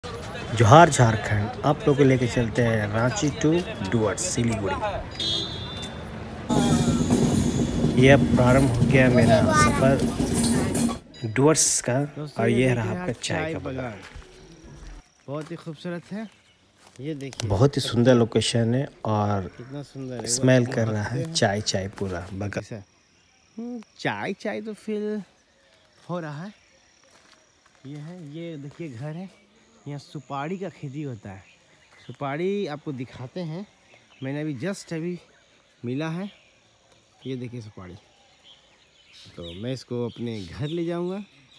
जोहार झारखंड, आप लोग को लेके चलते हैं रांची टू डुवर्स सिलीगुड़ी। यह प्रारंभ हो गया मेरा सफ़र डुवर्स का। और ये रहा आपका चाय का बागान। बहुत ही खूबसूरत है। ये देखिए बहुत ही सुंदर लोकेशन है और कितना सुंदर है। स्मेल कर रहा है चाय चाय पूरा बगल। चाय चाय तो फील हो रहा है। ये देखिए घर है। यहाँ सुपारी का खेती होता है। सुपारी आपको दिखाते हैं। मैंने अभी मिला है। ये देखिए सुपारी। तो मैं इसको अपने घर ले जाऊंगा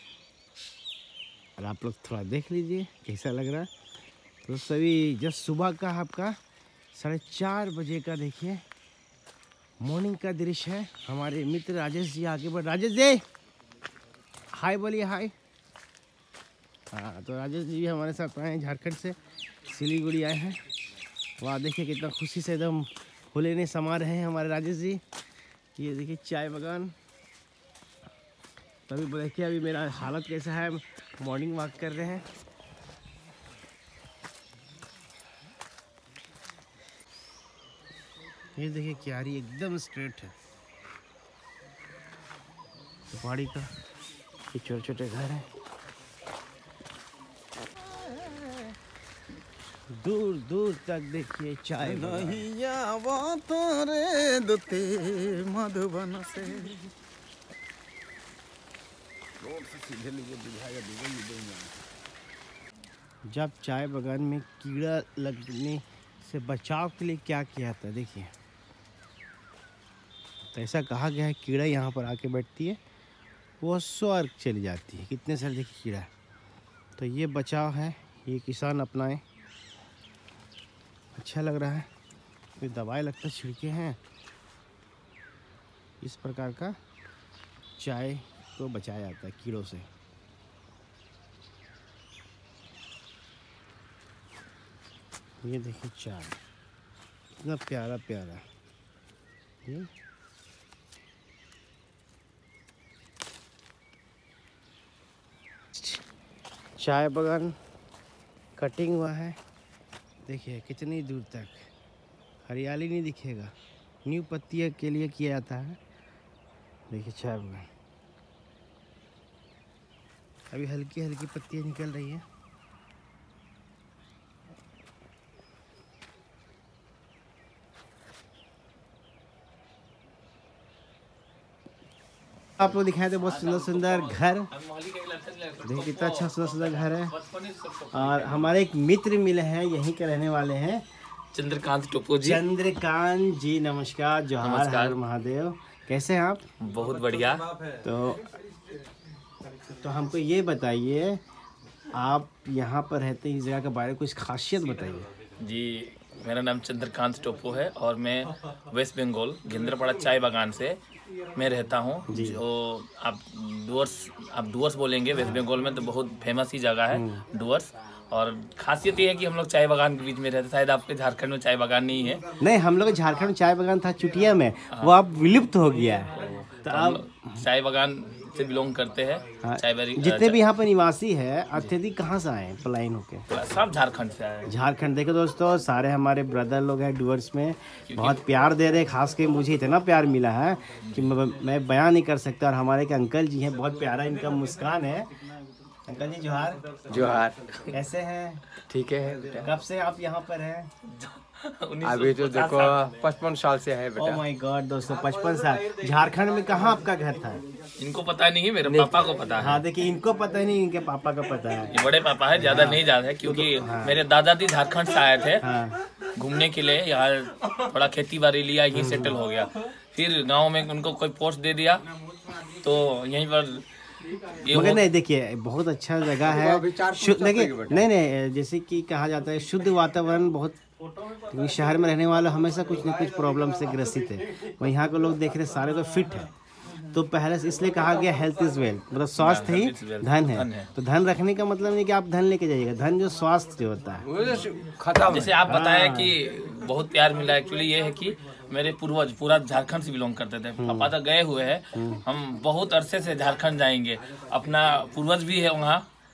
और आप लोग थोड़ा देख लीजिए कैसा लग रहा है। तो सभी जस्ट सुबह का आपका 4:30 बजे का देखिए मॉर्निंग का दृश्य है। हमारे मित्र राजेश जी आगे बढ़। राजेश जी हाय बोलिए हाय। हाँ, तो राजेश जी भी हमारे साथ आए हैं। झारखंड से सिलीगुड़ी आए हैं। वहाँ देखिए कितना खुशी से एकदम होले ने समा रहे हैं हमारे राजेश जी। ये देखिए चाय बागान। तभी देखिए अभी मेरा हालत कैसा है। मॉर्निंग वॉक कर रहे हैं। ये देखिए क्यारी एकदम स्ट्रेट है। पहाड़ी का ये छोटे छोटे घर हैं। दूर दूर तक देखिए चाय मधुबन से जब चाय बागान में कीड़ा लगने से बचाव के लिए क्या किया था देखिए। तो ऐसा कहा गया है कीड़ा यहाँ पर आके बैठती है, वो स्वर्ग चली जाती है। कितने सारे देखिए कीड़ा। तो ये बचाव है, ये किसान अपनाएं। अच्छा लग रहा है। कोई दवाई लगता छिड़के हैं। इस प्रकार का चाय को बचाया जाता है कीड़ों से। ये देखिए चाय कितना प्यारा प्यारा। ये चाय बागान कटिंग हुआ है। देखिए कितनी दूर तक हरियाली नहीं दिखेगा। न्यू पत्तियों के लिए किया जाता है। देखिए चाय बागान अभी हल्की हल्की पत्तियां निकल रही हैं। आप लोग दिखाए थे बहुत सुंदर सुंदर घर। देखिए कितना अच्छा सुंदर सुंदर घर है। और हमारे एक मित्र मिले हैं, यहीं के रहने वाले हैं, चंद्रकांत टोपो जी। चंद्रकांत जी नमस्कार। जोहार हर महादेव। कैसे हैं आप? बहुत बढ़िया। तो हमको ये बताइए, आप यहाँ पर रहते हैं, इस जगह के बारे में कुछ खासियत बताइए। जी मेरा नाम चंद्रकांत टोपो है और मैं वेस्ट बंगाल गेंद्रपाड़ा चाय बागान से मैं रहता हूँ। जो आप डुवर्स बोलेंगे वेस्ट बंगाल में तो बहुत फेमस ही जगह है डुवर्स। और खासियत ये है कि हम लोग चाय बागान के बीच में रहते हैं। शायद आपके झारखंड में चाय बागान नहीं है। नहीं, हम लोग झारखंड में चाय बागान था चुटिया में, वो अब विलुप्त हो गया है। तो अब चाय बागान से बिलोंग करते हैं। हाँ, जितने भी यहाँ पर निवासी है अत्यधिक कहाँ से आए पलायन होके? सब झारखंड से आए। झारखंड। देखो दोस्तों, सारे हमारे ब्रदर लोग हैं डुवर्स में, बहुत प्यार दे रहे। खास के मुझे इतना प्यार मिला है कि मैं बयान नहीं कर सकता। और हमारे एक अंकल जी हैं, बहुत प्यारा इनका मुस्कान है। अंकल जी जोहार। जोहार। कैसे हैं? ठीक है। कब से आप यहाँ पर हैं? अभी तो देखो 55 साल से है बेटा। ओह माय गॉड दोस्तों, 55 साल। झारखंड में कहाँ आपका घर था? इनको पता नहीं है, मेरे पापा को पता है। हाँ देखिए, इनको पता नहीं, इनके पापा को पता है। ये बड़े पापा है, ज्यादा नहीं जाता है क्योंकि मेरे दादाजी झारखंड से आए थे घूमने के लिए। यहाँ थोड़ा खेती बाड़ी लिया, यहीं सेटल हो गया। फिर गांव में उनको कोई पोस्ट दे दिया तो यहीं पर मगर नहीं, देखिए बहुत अच्छा जगह है। देखिए नहीं, जैसे कि कहा जाता है शुद्ध वातावरण बहुत। शहर में रहने वाले हमेशा कुछ न कुछ प्रॉब्लम से ग्रसित है। वहीं यहाँ के लोग देख रहे सारे तो फिट है। तो पहले से इसलिए कहा गया हेल्थ इज वेल्थ, मतलब स्वास्थ्य ही धन है। तो धन रखने का मतलब नहीं कि आप धन लेके जाइएगा, धन जो स्वास्थ्य जो होता है। जैसे आप बताया कि बहुत प्यार मिला। एक्चुअली ये है कि मेरे पूर्वज पूरा झारखंड से बिलोंग करते थे। पापा तो गए हुए हैं। हम बहुत अरसे से झारखंड जाएंगे। अपना पूर्वज भी है वहाँ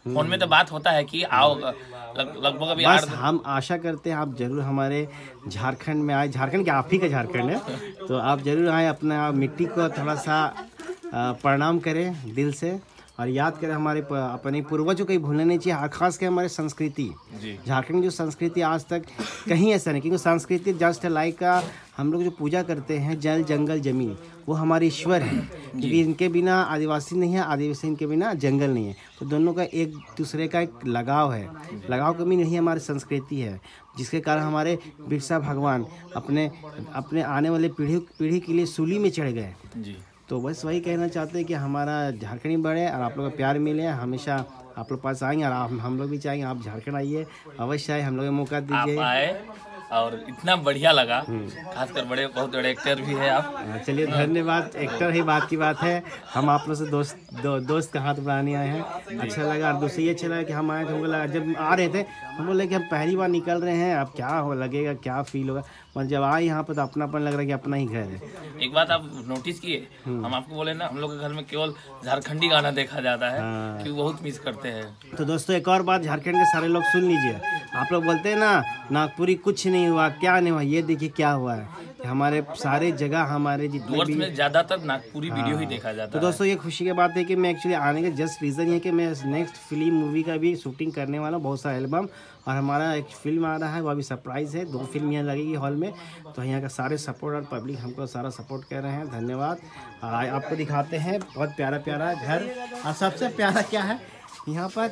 फोन में तो बात होता है कि आओ लगभग अभी बस हम आशा करते हैं आप जरूर हमारे झारखंड में आए। झारखंड क्या, आप ही का झारखंड है, तो आप जरूर आए, अपना मिट्टी को थोड़ा सा प्रणाम करें दिल से और याद करें हमारे अपने पूर्वजों को भूलना नहीं चाहिए, और खास कर हमारे संस्कृति। झारखंड की जो संस्कृति आज तक कहीं ऐसा नहीं, क्योंकि संस्कृति जस्ट लाइक का हम लोग जो पूजा करते हैं जल जंगल जमीन, वो हमारे ईश्वर हैं, क्योंकि इनके बिना आदिवासी नहीं है, आदिवासी इनके बिना जंगल नहीं है। तो दोनों का एक दूसरे का एक लगाव है, लगाव कमी नहीं, हमारी संस्कृति है, जिसके कारण हमारे बिरसा भगवान अपने आने वाले पीढ़ी के लिए सूली में चढ़ गए। तो बस वही कहना चाहते हैं कि हमारा झारखंड ही बढ़े और आप लोग का प्यार मिले, हमेशा आप लोग पास आएंगे, और हम लोग भी चाहेंगे आप झारखंड आइए, अवश्य आए, हम लोग को मौका दीजिए। आप आए और इतना बढ़िया लगा, खासकर बहुत बड़े एक्टर भी है आप। चलिए धन्यवाद, एक्टर ही बात की बात है, हम आप लोग से दोस्त का हाथ बढ़ाने आए हैं, अच्छा लगा। और दूसरी ये अच्छा लगा कि हम आए थे, हमको लगा जब आ रहे थे हम बोले कि हम पहली बार निकल रहे हैं, अब क्या हो लगेगा, क्या फील होगा, पर जब आए यहाँ पर तो अपनापन लग रहा है कि अपना ही घर है। एक बात आप नोटिस किए, हम आपको बोले ना, हम लोग के घर में केवल झारखंडी गाना देखा जाता है, कि बहुत मिस करते हैं। तो दोस्तों एक और बात झारखंड के सारे लोग सुन लीजिए, आप लोग बोलते हैं ना नागपुरी कुछ नहीं हुआ, क्या नहीं हुआ, ये देखिए क्या हुआ है। हमारे सारे जगह हमारे जितने भी में ज्यादातर नागपुरी वीडियो ही देखा जाता है। तो दोस्तों ये खुशी की बात है कि मैं एक्चुअली आने का जस्ट रीज़न ये है कि मैं नेक्स्ट फिल्म मूवी का भी शूटिंग करने वाला हूँ, बहुत सारा एल्बम, और हमारा एक फिल्म आ रहा है, वो अभी सरप्राइज़ है, 2 फिल्म यहाँ लगेगी हॉल में। तो यहाँ का सारे सपोर्ट और पब्लिक हमको सारा सपोर्ट कर रहे हैं, धन्यवाद। आपको दिखाते हैं बहुत प्यारा प्यारा घर, और सबसे प्यारा क्या है यहाँ पर,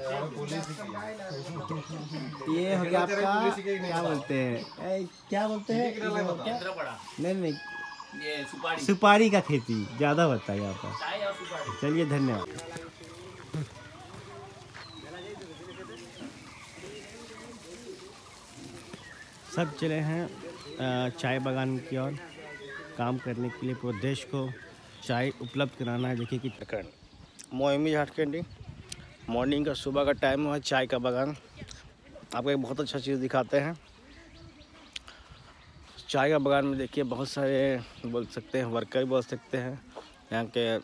ये हो गया आपका क्या बोलते हैं नहीं ये सुपारी का खेती ज़्यादा होता है यहाँ पर। चलिए धन्यवाद। सब चले हैं चाय बागान की ओर काम करने के लिए, पूरे देश को चाय उपलब्ध कराना है। देखिए कि मोहिमी झारखंडी मॉर्निंग का सुबह का टाइम हुआ, चाय का बागान आपको एक बहुत अच्छा चीज़ दिखाते हैं। चाय का बागान में देखिए बहुत सारे बोल सकते हैं वर्कर बोल सकते हैं यहाँ के,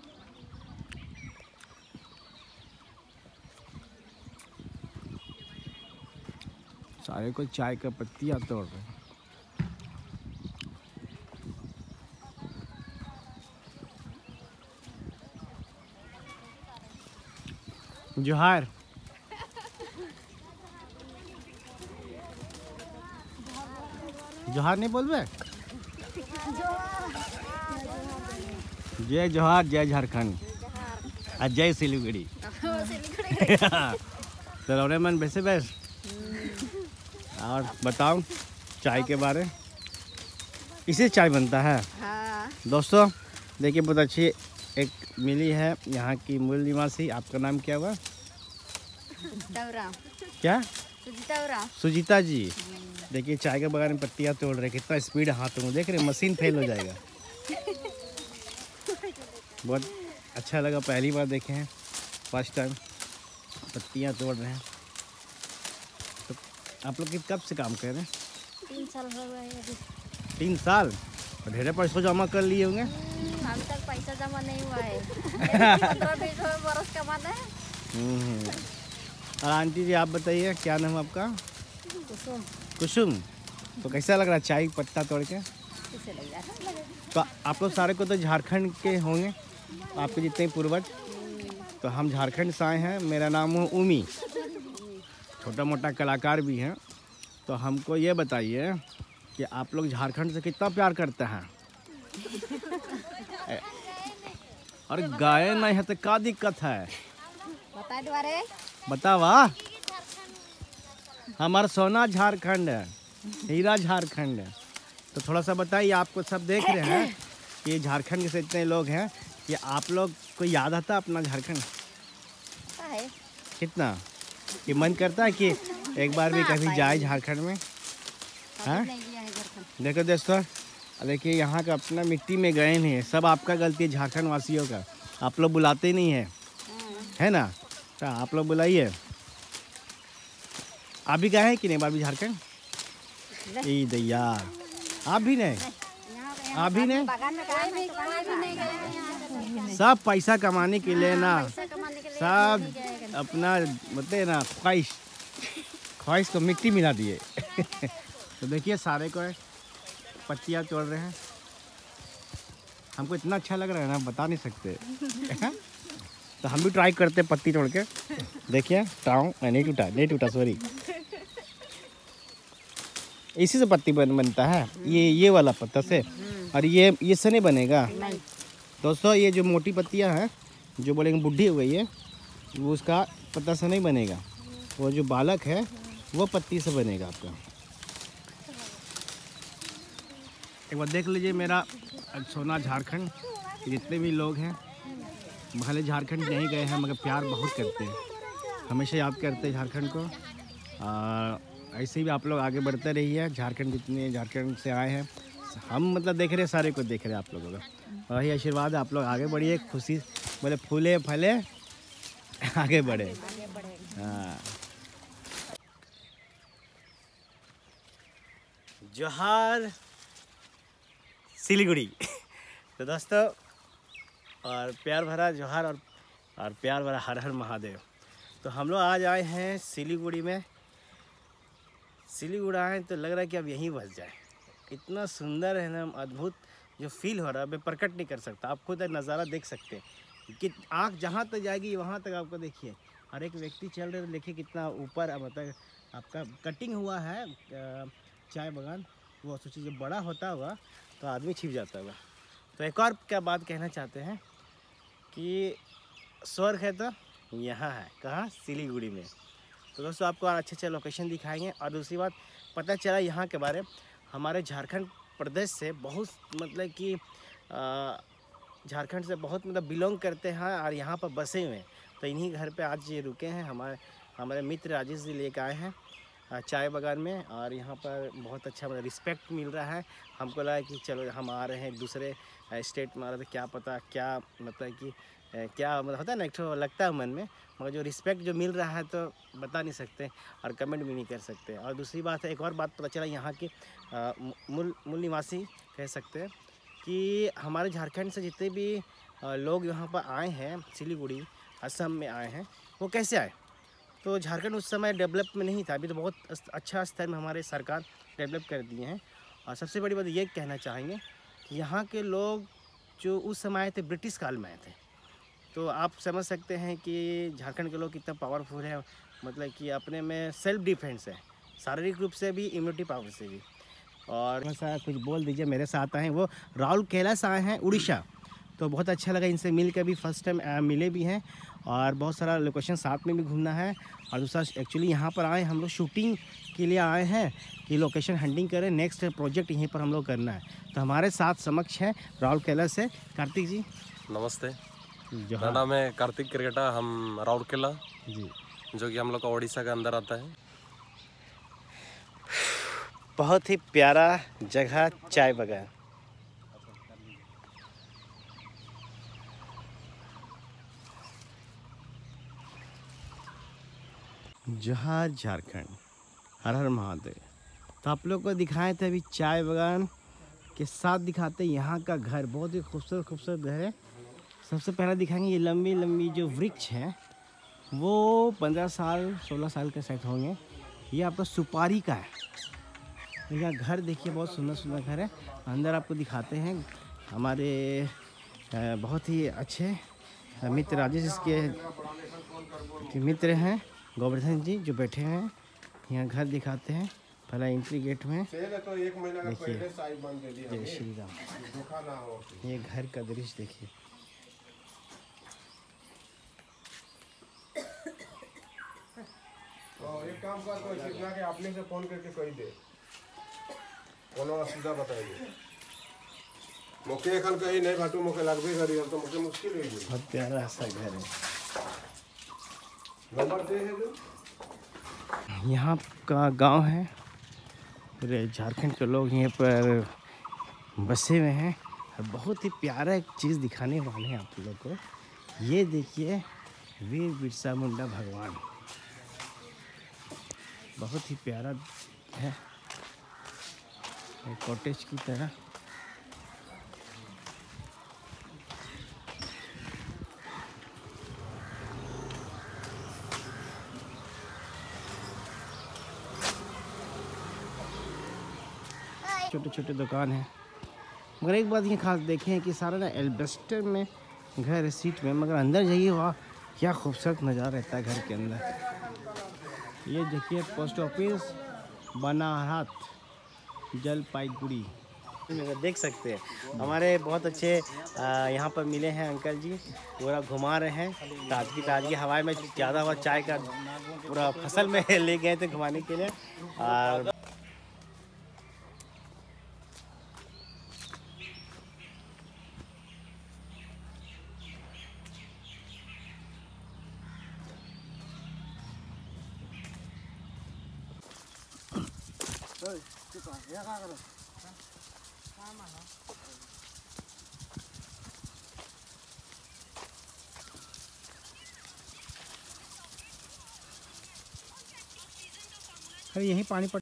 सारे को चाय का पत्तियाँ तोड़ रहे हैं। जोहार जोहार नहीं बोलबे, जय जोहार, जय झारखंड और जय सिलीगुड़ी। चलो रे मन वैसे बैस, और बताओ चाय के बारे, इसे चाय बनता है। दोस्तों देखिए बहुत अच्छी एक मिली है यहाँ की मूल निवासी, आपका नाम क्या हुआ? क्या? सुजीता जी। देखिए चाय के बागान में पत्तियाँ तोड़ रहे, कितना स्पीड हाथों में, देख रहे मशीन फेल हो जाएगा। बहुत अच्छा लगा, पहली बार देखे हैं, फर्स्ट टाइम पत्तियाँ तोड़ रहे हैं। तो आप लोग कब से काम कर रहे हैं? 3 साल हो गए अभी। 3 साल? और ढेरे पैसों जमा कर लिए होंगे? अभी तक पैसा जमा नहीं हुआ है। 15-20 बरस कमाना है। और आंटी जी आप बताइए क्या नाम है आपका? कुसुम। कुसुम। तो कैसा लग रहा है चाय पत्ता तोड़ के? कैसे लग रहा है? तो आप लोग सारे को तो झारखंड के होंगे, आपके जितने पूर्वज। तो हम झारखंड से आए हैं, मेरा नाम है उमी, छोटा मोटा कलाकार भी हैं। तो हमको ये बताइए कि आप लोग झारखंड से कितना प्यार करते हैं? और गाय नहीं है तो क्या दिक्कत है? बता द्वारे बतावा, हमारा सोना झारखंड है, हीरा झारखंड है। तो थोड़ा सा बताइए, आपको सब देख रहे हैं कि झारखंड के इतने लोग हैं कि आप लोग को याद आता अपना झारखंड है कितना, कि मन करता है कि एक बार भी कभी जाए झारखंड में? हाँ देखो दोस्तों, देखिए यहाँ का अपना मिट्टी में गए नहीं है, सब आपका गलती है झारखंड वासियों का, आप लोग बुलाते ही नहीं है ना? तो आप लोग बुलाइए। आप भी गए हैं कि नहीं बार भी झारखंड? ई दैया, आप भी नहीं? आप भी नहीं? सब पैसा कमाने के लिए ना, सब अपना बोलते हैं ना ख्वाहिश को मिट्टी मिला दिए। तो देखिए सारे को पत्तियाँ तोड़ रहे हैं। हमको इतना अच्छा लग रहा है ना बता नहीं सकते। तो हम भी ट्राई करते पत्ती तोड़ के। देखिए नहीं टूटा सॉरी। इसी से पत्ती बनता है, ये वाला पत्ता से। और ये से नहीं बनेगा दोस्तों। ये जो मोटी पत्तियां हैं जो बोलेंगे बुढ़ी हो गई है, वो उसका पत्ता से नहीं बनेगा। वो जो बालक है वो पत्ती से बनेगा आपका। एक बार देख लीजिए मेरा सोना झारखंड। जितने भी लोग हैं भले झारखंड नहीं गए हैं मगर प्यार बहुत करते हैं, हमेशा याद करते हैं झारखंड को। ऐसे भी आप लोग आगे बढ़ते रहिए। झारखंड जितने झारखंड से आए हैं हम मतलब देख रहे हैं, सारे को देख रहे हैं आप लोगों का। वही आशीर्वाद है, आप लोग आगे बढ़िए, खुशी बोले फूले फले आगे बढ़े। हाँ जोहार सिलीगुड़ी। तो दोस्तों और प्यार भरा जोहार और प्यार भरा हर हर महादेव। तो हम लोग आज आए हैं सिलीगुड़ी में। सिलीगुड़ी आए तो लग रहा है कि अब यहीं बस जाए। इतना सुंदर है ना, अद्भुत जो फील हो रहा है मैं प्रकट नहीं कर सकता। आप खुद नज़ारा देख सकते हैं कि आँख जहाँ तक जाएगी वहाँ तक आपको देखिए। हर एक व्यक्ति चल रहे, देखिए कितना ऊपर मतलब आपका कटिंग हुआ है चाय बागान। वो सोचिए जब बड़ा होता होगा तो आदमी छिप जाता होगा। तो एक और क्या बात कहना चाहते हैं कि स्वर्ग है तो यहाँ है, कहाँ? सिलीगुड़ी में। तो दोस्तों आपको अच्छे अच्छे लोकेशन दिखाएंगे। और दूसरी बात पता चला यहाँ के बारे, हमारे झारखंड प्रदेश से बहुत मतलब कि झारखंड से बहुत मतलब बिलोंग करते हैं और यहाँ पर बसे हुए हैं। तो इन्हीं घर पे आज ये रुके हैं। हमारे मित्र राजेश जी लेकर आए हैं चाय बागान में। और यहाँ पर बहुत अच्छा मतलब रिस्पेक्ट मिल रहा है। हमको लगा कि चलो हम आ रहे हैं दूसरे स्टेट में आ रहे थे, क्या पता क्या मतलब कि क्या मतलब होता है ना, एक तो लगता है मन में, मगर जो रिस्पेक्ट जो मिल रहा है तो बता नहीं सकते और कमेंट भी नहीं कर सकते। और दूसरी बात है, एक और बात पता चला यहाँ के मूल निवासी कह सकते हैं कि हमारे झारखंड से जितने भी लोग यहाँ पर आए हैं सिलीगुड़ी असम में आए हैं, वो कैसे आए? तो झारखंड उस समय डेवलप में नहीं था, अभी तो बहुत अच्छा स्तर में हमारे सरकार डेवलप कर दिए हैं। और सबसे बड़ी बात ये कहना चाहेंगे कि यहाँ के लोग जो उस समय आए थे ब्रिटिश काल में आए थे। तो आप समझ सकते हैं कि झारखंड के लोग कितना पावरफुल है, मतलब कि अपने में सेल्फ डिफेंस है, शारीरिक रूप से भी, इम्यूनिटी पावर से भी। और ऐसा कुछ बोल दीजिए। मेरे साथ आए हैं वो राउरकेला से आए हैं उड़ीसा। तो बहुत अच्छा लगा इनसे मिल के, भी फर्स्ट टाइम मिले भी हैं और बहुत सारा लोकेशन साथ में भी घूमना है। और दूसरा एक्चुअली यहाँ पर आए हम लोग शूटिंग के लिए आए हैं कि लोकेशन हंटिंग करें, नेक्स्ट प्रोजेक्ट यहीं पर हम लोग करना है। तो हमारे साथ समक्ष है राउरकेला से कार्तिक जी। नमस्ते, मेरा नाम है कार्तिक क्रिकेटा। हम राउरकेला जी, जो कि हम लोग का उड़ीसा के अंदर आता है। बहुत ही प्यारा जगह चाय बागान। जोहार झारखंड, हर हर महादेव। तो आप लोग को दिखाए थे अभी चाय बागान के साथ दिखाते यहाँ का घर, बहुत ही खूबसूरत घर है। सबसे पहले दिखाएंगे ये लंबी लंबी जो वृक्ष हैं वो 15 साल 16 साल के सेट होंगे। ये आपका सुपारी का है। यह घर देखिए, बहुत सुंदर घर है। अंदर आपको दिखाते हैं। हमारे बहुत ही अच्छे मित्र राजेश इसके मित्र हैं गोवर्धन जी जो बैठे हैं। यहाँ घर दिखाते हैं। पहला एंट्री गेट में देखिए, जय श्री राम। ये घर का दृश्य देखिए। एक काम कर, आपने से फोन करके कही दे कोनो असुविधा बताइए। मोके एखन कहीं नहीं घाटू, मोके लगबे करी, अब तो मोके मुश्किल है। बहुत प्यारा सा घर है। नंबर दे है जो यहाँ का गांव है। पूरे झारखंड के लोग यहाँ पर बसे हुए हैं। और बहुत ही प्यारा एक चीज़ दिखाने वाले हैं आप लोग को। ये देखिए वीर बिरसा मुंडा भगवान, बहुत ही प्यारा है, कॉटेज की तरह। छोटे छोटे दुकान है। मगर एक बात ये खास देखें कि सारा ना एल्बेस्टर में घर है, सीट में, मगर अंदर जाइए वाह क्या खूबसूरत नज़ारा रहता है घर के अंदर। ये देखिए पोस्ट ऑफिस बनारस जलपाईगुड़ी देख सकते हैं। हमारे बहुत अच्छे यहाँ पर मिले हैं अंकल जी, पूरा घुमा रहे हैं, ताजगी हवा में ज़्यादा हुआ चाय का पूरा फसल में ले गए थे घुमाने के लिए। और यही पानी